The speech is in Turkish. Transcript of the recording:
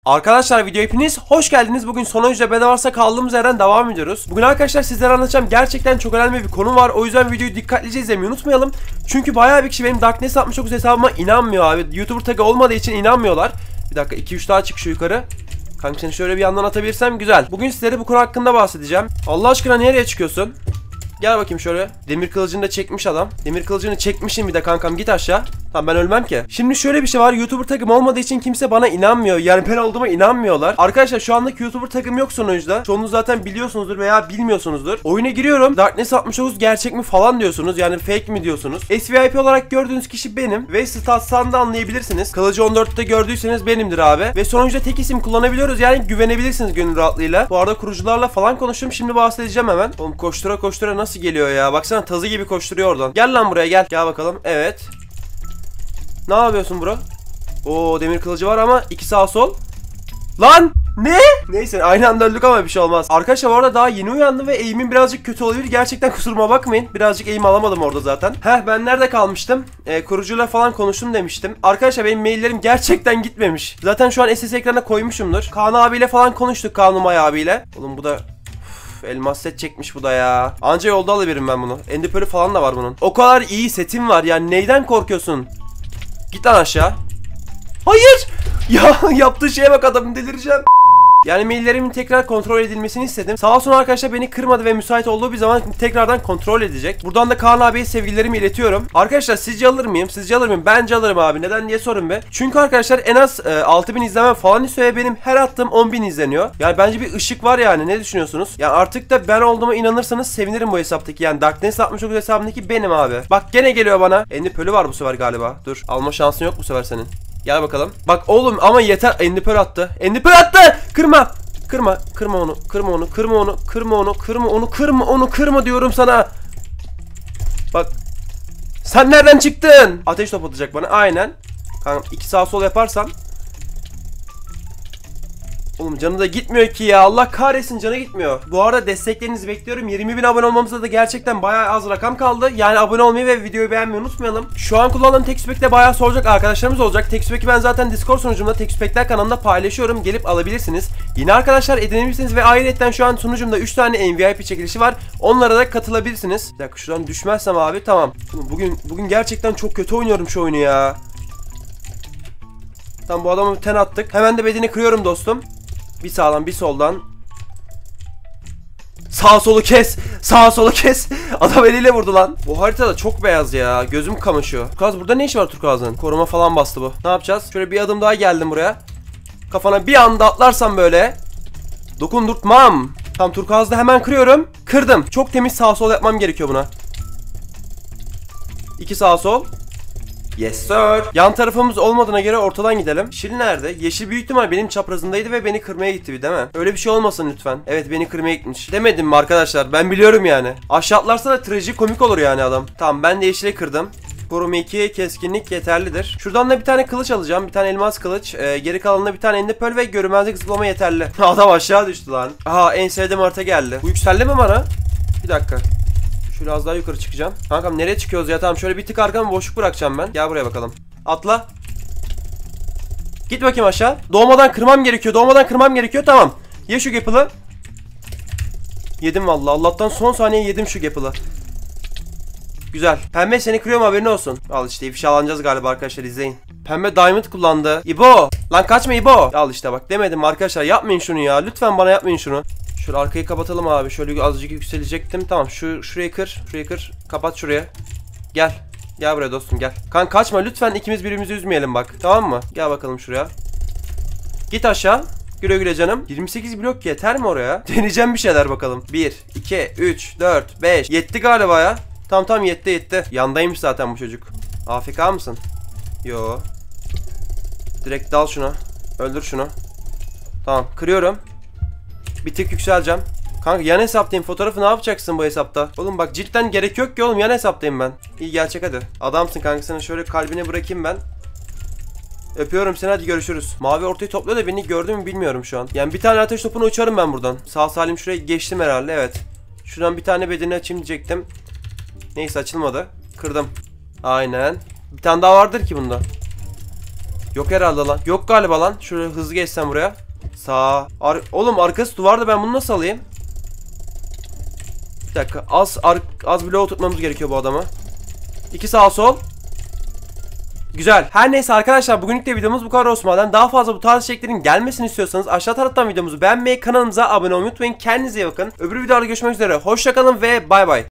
Arkadaşlar video hepiniz hoş geldiniz. Bugün Sonuncu'da Bedwars'a kaldığımız yerden devam ediyoruz. Bugün arkadaşlar sizlere anlatacağım gerçekten çok önemli bir konu var. O yüzden videoyu dikkatlice izlemeyi unutmayalım. Çünkü bayağı bir kişi benim Darkness 69 hesabıma inanmıyor abi. YouTuber tagı olmadığı için inanmıyorlar. Bir dakika 2-3 daha çık şu yukarı. Kanka seni şöyle bir yandan atabilirsem güzel. Bugün sizlere bu konu hakkında bahsedeceğim. Allah aşkına nereye çıkıyorsun? Gel bakayım şöyle. Demir kılıcını da çekmiş adam. Demir kılıcını çekmişim bir de kankam, git aşağı. Tamam ben ölmem ki. Şimdi şöyle bir şey var. YouTuber tagım olmadığı için kimse bana inanmıyor. Yani ben olduğuma inanmıyorlar. Arkadaşlar şu andaki YouTuber tagım yok sonuçta. Çoğunuz zaten biliyorsunuzdur veya bilmiyorsunuzdur. Oyuna giriyorum. Darkness 69 gerçek mi falan diyorsunuz. Yani fake mi diyorsunuz. SVIP olarak gördüğünüz kişi benim. Ve stats'tan da anlayabilirsiniz. Kılıcı 14'te gördüyseniz benimdir abi. Ve sonuçta tek isim kullanabiliyoruz. Yani güvenebilirsiniz gönül rahatlığıyla. Bu arada kurucularla falan konuştum. Şimdi bahsedeceğim hemen. Oğlum koştura koştura nasıl geliyor ya? Baksana tazı gibi koşturuyor oradan. Gel lan buraya gel. Gel bakalım. Evet. Ne yapıyorsun bro? Oo demir kılıcı var ama iki sağ sol. Lan! Ne? Neyse aynı anda öldük ama bir şey olmaz. Arkadaşlar orada daha yeni uyandım ve eğimim birazcık kötü olabilir. Gerçekten kusuruma bakmayın. Birazcık eğim alamadım orada zaten. Ben nerede kalmıştım? Kurucuyla falan konuştum demiştim. Arkadaşlar benim maillerim gerçekten gitmemiş. Zaten şu an SS ekrana koymuşumdur. Kaan abiyle falan konuştuk, Kaan Umay abiyle. Oğlum bu da... elmas set çekmiş bu da ya. Anca yolda alabilirim ben bunu. Endipörü falan da var bunun. O kadar iyi setim var yani, neyden korkuyorsun? Git lan aşağı. Hayır! Ya yaptığı şeye bak adamın, delireceğim. Yani maillerimin tekrar kontrol edilmesini istedim. Sağ olsun arkadaşlar beni kırmadı ve müsait olduğu bir zaman tekrardan kontrol edecek. Buradan da Kaan abiye sevgilerimi iletiyorum. Arkadaşlar sizce alır mıyım? Sizce alır mıyım? Bence alırım abi. Neden diye sorun be. Çünkü arkadaşlar en az 6000 izlenme falan istiyor ve benim her attığım 10.000 izleniyor. Yani bence bir ışık var yani. Ne düşünüyorsunuz? Yani artık da ben olduğuma inanırsanız sevinirim bu hesaptaki. Yani Darkness 69 hesabındaki benim abi. Bak gene geliyor bana. Endipörü var bu sefer galiba. Dur. Alma şansın yok bu sefer senin. Gel bakalım. Bak oğlum ama yeter. Endipör attı. Endipör attı. Kırma. Kırma. Kırma onu. Kırma onu. Kırma onu. Kırma onu. Kırma onu. Kırma onu. Kırma diyorum sana. Bak. Sen nereden çıktın? Ateş top atacak bana. Aynen. Kanka iki sağ sol yaparsam. Oğlum canı da gitmiyor ki ya. Allah kahretsin, canı gitmiyor. Bu arada desteklerinizi bekliyorum. 20.000 abone olmamızda da gerçekten bayağı az rakam kaldı. Yani abone olmayı ve videoyu beğenmeyi unutmayalım. Şu an kullandığım Textpack'te bayağı soracak arkadaşlarımız olacak. Textpack'i ben zaten Discord sunucumda Textpack'ler kanalında paylaşıyorum. Gelip alabilirsiniz. Yine arkadaşlar edinebilirsiniz ve ayrıca şu an sunucumda 3 tane MVP çekilişi var. Onlara da katılabilirsiniz. Bir dakika şuradan düşmezsem abi tamam. Bugün gerçekten çok kötü oynuyorum şu oyunu ya. Tamam bu adamı ten attık. Hemen de bedeni kırıyorum dostum. Bir sağdan bir soldan. Sağ solu kes. Sağ solu kes. Adam eliyle vurdu lan. Bu haritada çok beyaz ya. Gözüm kamaşıyor. Turkuaz burada ne işi var Turkuaz'ın? Koruma falan bastı bu. Ne yapacağız? Şöyle bir adım daha geldim buraya. Kafana bir anda atlarsam böyle. Dokundurtmam. Tamam Turkuaz'da hemen kırıyorum. Kırdım. Çok temiz sağ sol yapmam gerekiyor buna. İki sağ sol. Yes sir. Yan tarafımız olmadığına göre ortadan gidelim. Yeşil nerede? Yeşil büyük ihtimal benim çaprazındaydı ve beni kırmaya gitti değil mi? Öyle bir şey olmasın lütfen. Evet beni kırmaya gitmiş. Demedim mi arkadaşlar? Ben biliyorum yani. Aşağı atlarsa da trajikomik olur yani adam. Tamam ben de yeşile kırdım. Koruma 2 keskinlik yeterlidir. Şuradan da bir tane kılıç alacağım. Bir tane elmas kılıç. Geri kalanında bir tane endipör ve görünmezlik zıplama yeterli. Adam aşağı düştü lan. Aha en sevdiğim harita geldi. Bu yükseldi mi bana? Bir dakika. Şöyle az daha yukarı çıkacağım. Kankam nereye çıkıyoruz ya? Tamam şöyle bir tık arkamı boşluk bırakacağım ben. Gel buraya bakalım. Atla. Git bakayım aşağı. Doğmadan kırmam gerekiyor. Doğmadan kırmam gerekiyor. Tamam. Ye şu gapılı. Yedim vallahi. Allah'tan son saniye yedim şu gapılı. Güzel. Pembe seni kırıyorum, haberin olsun. Al işte ifşalanacağız galiba arkadaşlar, izleyin. Pembe diamond kullandı. İbo. Lan kaçma İbo. Al işte bak, demedim arkadaşlar, yapmayın şunu ya. Lütfen bana yapmayın şunu. Şöyle arkayı kapatalım abi. Şöyle azıcık yükselecektim. Tamam şurayı kır. Şurayı kır. Kapat şuraya. Gel. Gel buraya dostum gel. Kan kaçma lütfen, ikimiz birbirimizi üzmeyelim bak. Tamam mı? Gel bakalım şuraya. Git aşağı. Güle güle canım. 28 blok yeter mi oraya? Deneyeceğim bir şeyler bakalım. 1, 2, 3, 4, 5. Yetti galiba ya. Tamam yetti. Yandaymış zaten bu çocuk. AFK mısın? Yo. Direkt dal şuna. Öldür şunu. Tamam kırıyorum. Bir tık yükseleceğim. Kanka yan hesaptayım. Fotoğrafı ne yapacaksın bu hesapta? Oğlum bak cidden gerek yok ki oğlum. Yan hesaptayım ben. İyi gerçek hadi. Adamsın kanka, sana şöyle kalbine bırakayım ben. Öpüyorum seni, hadi görüşürüz. Mavi ortayı topluyor da beni gördü mü bilmiyorum şu an. Yani bir tane ateş topunu uçarım ben buradan. Sağ salim şuraya geçtim herhalde, evet. Şuradan bir tane bedeni açayım diyecektim. Neyse açılmadı. Kırdım. Aynen. Bir tane daha vardır ki bunda. Yok herhalde lan. Yok galiba lan. Şöyle hızlı geçsem buraya. Sağ. Oğlum arkası duvarda, ben bunu nasıl alayım? Bir dakika. Az bloğa oturtmamız gerekiyor bu adamı. 2 sağ sol. Güzel. Her neyse arkadaşlar, bugünlük de videomuz bu kadar Osman'dan. Daha fazla bu tarz içeriklerin gelmesini istiyorsanız aşağı taraftan videomuzu beğenmeyi, kanalımıza abone olmayı unutmayın. Kendinize iyi bakın. Öbür videoda görüşmek üzere. Hoşça kalın ve bay bay.